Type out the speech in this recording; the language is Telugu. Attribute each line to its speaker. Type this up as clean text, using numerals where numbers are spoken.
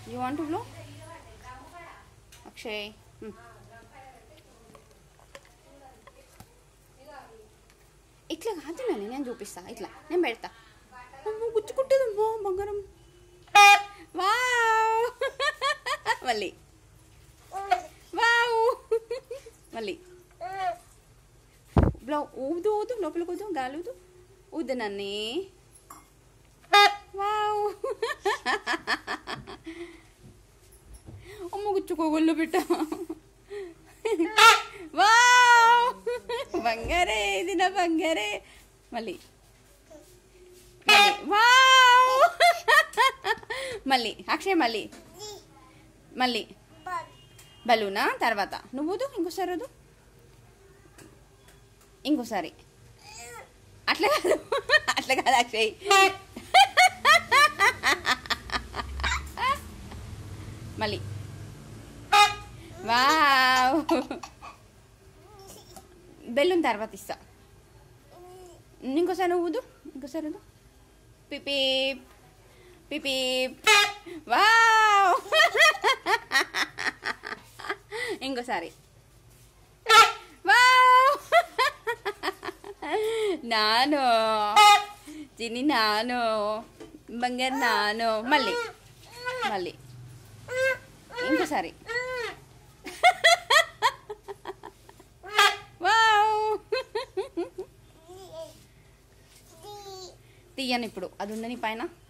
Speaker 1: You want to blow Akshay? ఇట్లా కాదు నేను చూపిస్తా, ఇట్లా నేను పెడతా. గుచ్చుకుంటుంది బంగారం. వావ్ మళ్ళీ వావ్ మళ్ళీ బ్లో ఊదు ఊదు లోపలికి ఊదు, గాలి ఊదు, ఊదు నన్ను. వావ్ అమ్మ గుచ్చుకోగొల్లు బిడ్డ. వావ్ బంగారే, ఇది నా బంగారే. మళ్ళీ మళ్ళీ వావ్ మళ్ళీ అక్షయ్ మళ్ళీ మళ్ళీ బలూనా. తర్వాత నువ్వు ఊదు, ఇంకోసారి ఊదు, ఇంకోసారి. అట్లా కాదు, అట్లా కాదు అక్షయ్. మళ్ళీ వావ్. బెలూన్ తర్వాత ఇస్తా. ఇంకోసారి ఊదు, ఇంకోసారి ఊదు. పిపి పిపి. వావ్ ఇంకోసారి. వావ్ నాను చిన్ని నాను బంగారు నాను. మళ్ళీ మళ్ళీ ఇంకోసారి. వావ్ తీయను ఇప్పుడు, అది ఉందని పైన.